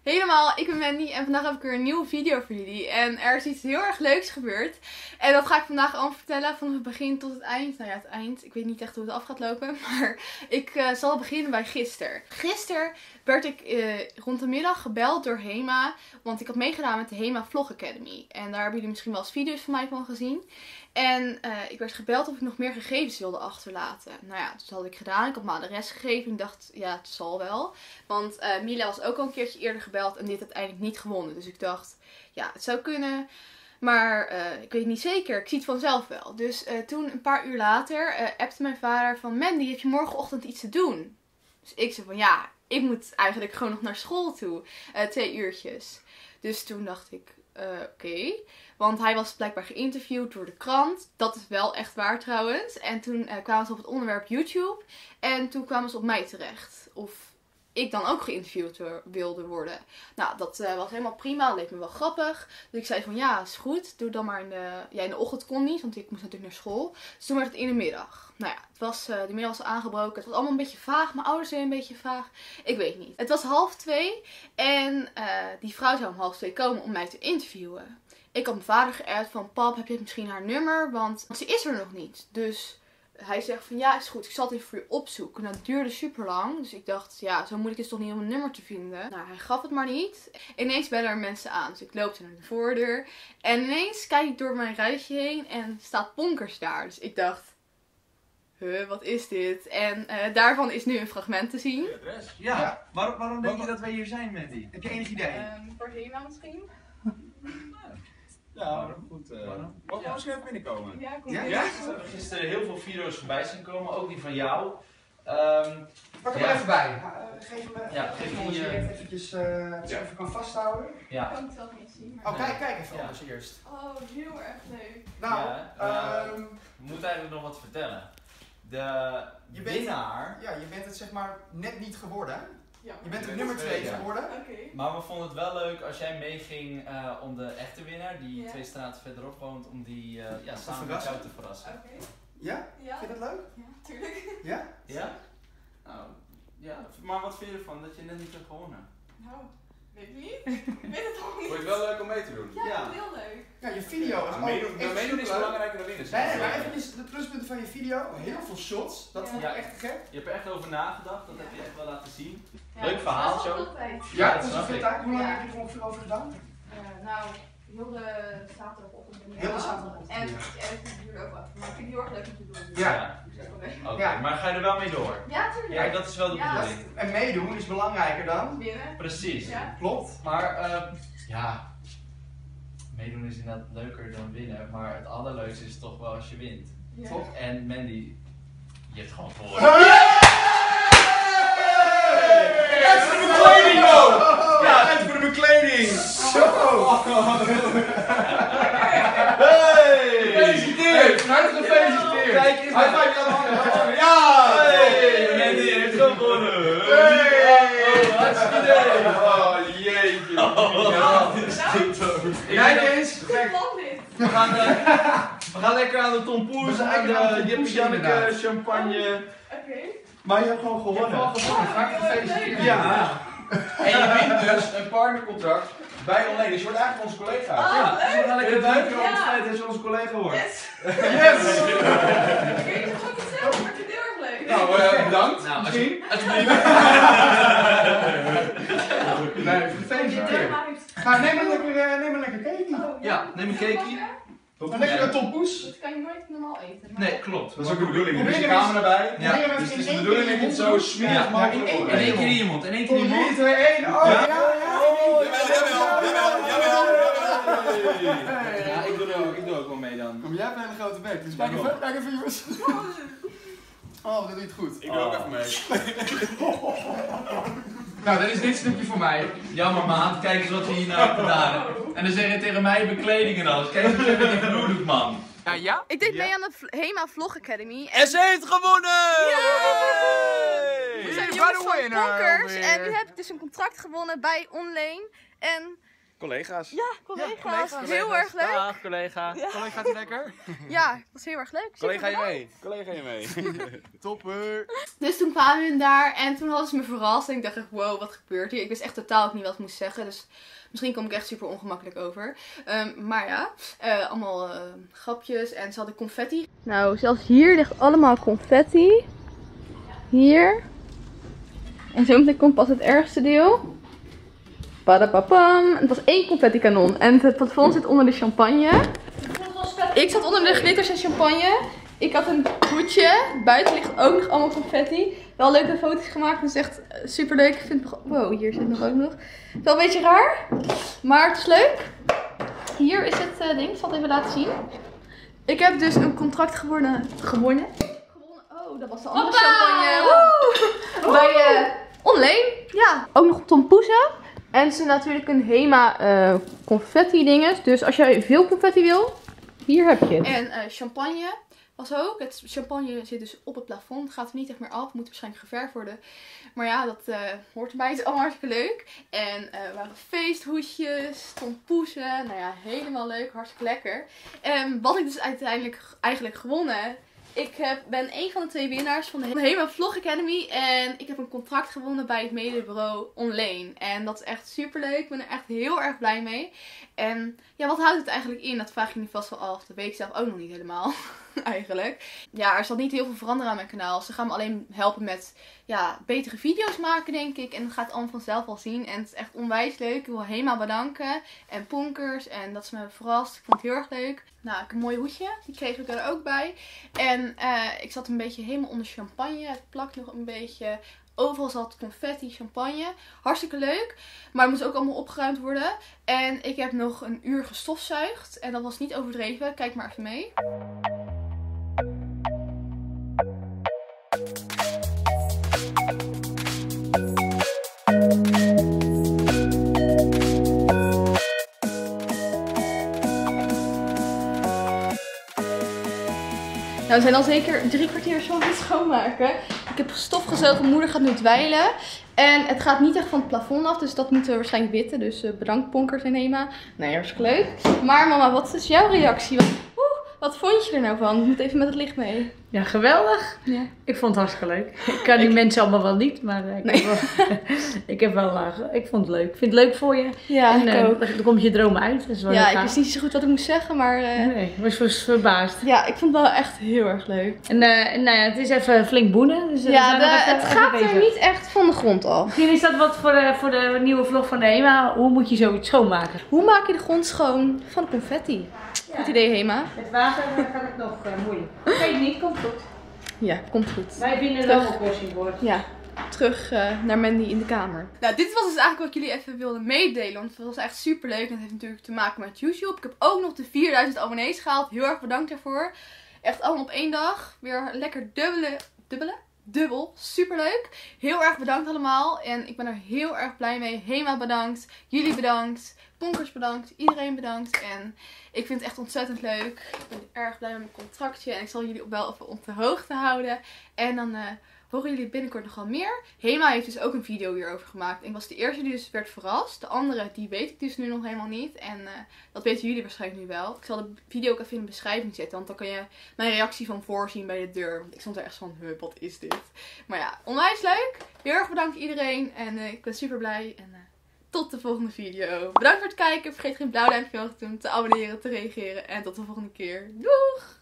Helemaal, ik ben Mandy en vandaag heb ik weer een nieuwe video voor jullie. En er is iets heel erg leuks gebeurd. En dat ga ik vandaag allemaal vertellen, van het begin tot het eind. Nou ja, het eind. Ik weet niet echt hoe het af gaat lopen, maar ik zal beginnen bij gisteren. Gisteren werd ik rond de middag gebeld door Hema, want ik had meegedaan met de Hema Vlog Academy. En daar hebben jullie misschien wel eens video's van mij van gezien. En ik werd gebeld of ik nog meer gegevens wilde achterlaten. Nou ja, dat had ik gedaan. Ik had mijn adres gegeven en ik dacht, ja, het zal wel. Want Mila was ook al een keertje eerder gebeld en dit uiteindelijk niet gewonnen. Dus ik dacht, ja, het zou kunnen. Maar ik weet niet zeker. Ik zie het vanzelf wel. Dus toen, een paar uur later, appte mijn vader van, Mandy, heb je morgenochtend iets te doen? Dus ik zei van, ja, ik moet eigenlijk gewoon nog naar school toe. 2 uurtjes. Dus toen dacht ik, oké. Want hij was blijkbaar geïnterviewd door de krant. Dat is wel echt waar trouwens. En toen kwamen ze op het onderwerp YouTube. En toen kwamen ze op mij terecht. Of ik dan ook geïnterviewd wilde worden. Nou, dat was helemaal prima. Dat leek me wel grappig. Dus ik zei van ja, is goed. Doe dan maar in de... Ja, in de ochtend kon niet. Want ik moest natuurlijk naar school. Dus toen werd het in de middag. Nou ja, de middag was aangebroken. Het was allemaal een beetje vaag. Mijn ouders zijn een beetje vaag. Ik weet niet. Het was 1:30. En die vrouw zou om 1:30 komen om mij te interviewen. Ik had mijn vader geappt van, pap, heb je misschien haar nummer? Want ze is er nog niet. Dus hij zegt van, ja, is goed. Ik zal het even voor je opzoeken. Nou, het duurde super lang. Dus ik dacht, ja, zo moeilijk is het toch niet om een nummer te vinden. Nou, hij gaf het maar niet. Ineens bellen er mensen aan. Dus ik loop naar de voordeur. En ineens kijk ik door mijn ruitje heen en staat Ponkers daar. Dus ik dacht, wat is dit? En daarvan is nu een fragment te zien. Ja, waarom denk je dat wij hier zijn, Mandy? Heb je enig idee? Voor Hema misschien? Ja, goed. Mag ik misschien even binnenkomen? Ja, kom. Ja? Ja? We hebben gisteren heel veel video's voorbij zien komen, ook die van jou. Pak hem er even bij. Geef hem geef ons die, eventjes even kan vasthouden. Ja. Ik kan het zelf niet zien. Maar... Oh, kijk even anders eerst. Oh, heel erg leuk. Nou, we moeten eigenlijk nog wat vertellen. De winnaar... Ja, je bent het zeg maar net niet geworden. Ja. Je bent het nummer 2 geworden. Oké. Maar we vonden het wel leuk als jij meeging om de echte winnaar, die 2 straten verderop woont, om die samen met jou te verrassen. Oké. Ja? Ja. Vind je dat leuk? Ja, tuurlijk. Ja? Ja? Nou, ja. Maar wat vind je ervan dat je net niet hebt gewonnen? Nou, weet ik niet. Ik weet het toch niet. Vond je het wel leuk om mee te doen? Ja, ik vond het heel leuk. Ja, je video is ook Meedoen is belangrijker dan winnen. Nee, maar even de pluspunten van je video. Heel veel shots. Dat vond ik echt gek. Je hebt er echt over nagedacht, dat heb je echt wel laten zien. Ja, Leuk verhaal dat is wel zo. veel tijd. Ja, dat dat is snap veel ik. tijd. Hoe lang heb je er ongeveer over gedaan? Nou, heel de zaterdagochtend. Heel de zaterdagochtend, En ja. het duurde ook wat. Maar ik vind het heel erg leuk om te doen. Ja. Dus ook wel leuk. Oké, Ja. maar ga je er wel mee door? Ja, tuurlijk. Ja, dat is wel de Ja. bedoeling. En meedoen is belangrijker dan. Winnen. Precies. Ja. Klopt. Maar ja, meedoen is inderdaad leuker dan winnen, maar het allerleukste is toch wel als je wint. Ja. Toch? En Mandy, je hebt gewoon voor. Het voor de bekleding, joh! Ja, het voor de bekleding! Zo! Hey! Gefeliciteerd! Hartelijk gefeliciteerd! Kijk eens High naar- five aan de handen! Ja! Hey, Mandy heeft gewonnen! Hey! Hartstikke idee! Oh jeetje! Kijk eens! Goed plan dit. We gaan lekker aan de tompoes, We gaan aan lekker aan de de tompoes, Jip Janneke, inderdaad. champagne. Oké. Maar je hebt gewoon gewonnen. Hartelijk gefeliciteerd! Ja. En je wint dus een partnercontract bij Online. Dus je wordt eigenlijk onze collega. Oh, Ja, leuk. dus we gaan lekker duiken op het Ja. feit dat je onze collega wordt. Yes. Yes! Ik weet niet of ik het zelf, maar ik vind het heel erg leuk. Nou, bedankt. Nou, Misschien. alsjeblieft. Nee, Je gefeliciteerd. Neem een lekker cake. Ja, neem een cakeje. Een lekkere tompoes. Dat kan je nooit normaal eten. maar- Nee, klopt. Dat is ook de bedoeling. Er is Probeer een hem camera bij. Ja. Ja. Dus het is de bedoeling dat je het zo smerig Ja. mogelijk In wordt. één keer in je mond, in één keer in je 3, mond. 2, 1. Oh, Ja. ja. Ja, ik doe ook wel mee dan. Kom jij hebt een hele grote bek, dus kijk even jongens. Oh, dat doe je het goed. Ik doe ook even mee. Nou, dan is dit stukje voor mij. Jammer maat, kijk eens wat we hier nou hebben gedaan. En dan zeg je tegen mij bekleding en alles. Kijk eens wat je met die vloer doet, man. Ja? Ik deed mee aan de Hema Vlog Academy. En ze heeft gewonnen! We zijn By jongens the van winner Ponkers alweer. en nu heb ik dus een contract gewonnen bij Online. En Collega's. Ja, collega's. Ja, collega's. Heel erg leuk. Dag collega. Ja. Collega, gaat ie lekker? Ja, dat was heel erg leuk. Collega je Superbedankt. mee. Collega je mee. Topper. Dus toen kwamen hun daar en toen hadden ze me verrast. En ik dacht echt, wow, wat gebeurt hier? Ik wist echt totaal ook niet wat ik moest zeggen. Dus misschien kom ik echt super ongemakkelijk over. Maar ja, allemaal grapjes en ze hadden confetti. Nou, zelfs hier ligt allemaal confetti. Hier. En zo meteen komt pas het ergste deel. Padapapam. Het was 1 confetti kanon. En het plafond zit onder de champagne. Ik zat onder de glitters en champagne. Ik had een hoedje. Buiten ligt ook nog allemaal confetti. Wel leuke foto's gemaakt. Het is echt super leuk. Ik vind het... Wow, hier zit nog ook nog. Het is wel een beetje raar. Maar het is leuk. Hier is het ding. Ik zal het even laten zien. Ik heb dus een contract gewonnen. Oh, dat was de andere champagne. Woe! Bij online. Ja. Ook nog tompoesen. En ze natuurlijk een Hema confetti dinges. Dus als jij veel confetti wil, hier heb je het. En champagne was ook. Het champagne zit dus op het plafond. Het gaat er niet echt meer af. Moet waarschijnlijk geverfd worden. Maar ja, dat hoort erbij. Het is allemaal hartstikke leuk. En er waren feesthoedjes, tompoesen. Nou ja, helemaal leuk. Hartstikke lekker. En wat ik dus uiteindelijk eigenlijk gewonnen. Ik ben een van de 2 winnaars van de Hema Vlog Academy. En ik heb een contract gewonnen bij het medebureau online. En dat is echt super leuk. Ik ben er echt heel erg blij mee. En ja, wat houdt het eigenlijk in? Dat vraag je nu vast wel af. Dat weet ik zelf ook nog niet helemaal. Eigenlijk. Ja, er zal niet heel veel veranderen aan mijn kanaal. Ze gaan me alleen helpen met betere video's maken, denk ik. En dat gaat allemaal vanzelf wel zien. En het is echt onwijs leuk. Ik wil Hema bedanken. En Ponkers. En dat ze me verrast. Ik vond het heel erg leuk. Nou, ik heb een mooi hoedje. Die kreeg ik er ook bij. En ik zat een beetje helemaal onder champagne. Het plakt nog een beetje. Overal zat confetti, champagne. Hartstikke leuk. Maar het moest ook allemaal opgeruimd worden. En ik heb nog een uur gestofzuigd. En dat was niet overdreven. Kijk maar even mee. Nou, we zijn al zeker 3 kwartier zo aan het schoonmaken. Ik heb stof gezogen, moeder gaat nu dweilen. En het gaat niet echt van het plafond af, dus dat moeten we waarschijnlijk witten. Dus bedankt Ponkers en Hema. Nee, hartstikke leuk. Maar mama, wat is jouw reactie? Wat vond je er nou van? Ik moet even met het licht mee. Ja, geweldig. Ja. Ik vond het hartstikke leuk. Ik kan die mensen allemaal wel niet, maar ik vond het leuk. Ik vind het leuk voor je. Ja, en, ik ook. Dan komt je droom uit. Dat is wel ik wist niet zo goed wat ik moest zeggen, maar... Nee, ik was verbaasd. Ja, ik vond het wel echt heel erg leuk. En nou ja, het is even flink boenen. Dus het gaat er niet echt van de grond af. Misschien is dat wat voor de nieuwe vlog van de Hema. Hoe moet je zoiets schoonmaken? Hoe maak je de grond schoon van confetti? Ja. Goed idee, Hema. Met water kan het nog moeilijk. Weet niet, komt goed. Ja, komt goed. Wij vinden er wel een oplossing voor. Ja, terug naar Mandy in de kamer. Nou, dit was dus eigenlijk wat jullie even wilden meedelen. Want het was echt super leuk. En het heeft natuurlijk te maken met YouTube. Ik heb ook nog de 4000 abonnees gehaald. Heel erg bedankt daarvoor. Echt allemaal op 1 dag. Weer lekker dubbel. Super leuk. Heel erg bedankt allemaal. En ik ben er heel erg blij mee. Hema bedankt. Jullie bedankt. Ponkers bedankt. Iedereen bedankt. En ik vind het echt ontzettend leuk. Ik ben erg blij met mijn contractje. En ik zal jullie wel even op de hoogte houden. En dan horen jullie binnenkort nogal meer. Hema heeft dus ook een video hierover gemaakt. En ik was de eerste die dus werd verrast. De andere, die weet ik dus nu nog helemaal niet. En dat weten jullie waarschijnlijk nu wel. Ik zal de video ook even in de beschrijving zetten. Want dan kan je mijn reactie van voorzien bij de deur. Want ik stond er echt van, wat is dit? Maar ja, onwijs leuk. Heel erg bedankt iedereen. En ik ben super blij. En tot de volgende video. Bedankt voor het kijken. Vergeet geen blauw duimpje te doen, te abonneren, te reageren. En tot de volgende keer. Doeg!